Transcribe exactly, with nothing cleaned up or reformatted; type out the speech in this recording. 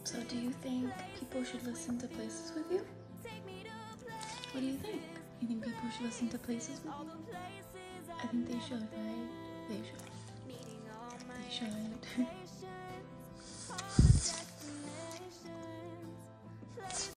So do you think people should listen to Places with you? What do you think? You think people should listen to Places with you? I think they should, right? They should. They should.